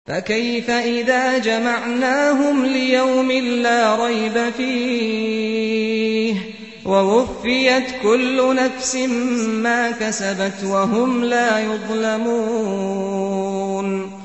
فكيف إذا جمعناهم ليوم لا ريب فيه ووفيت كل نفس ما كسبت وهم لا يظلمون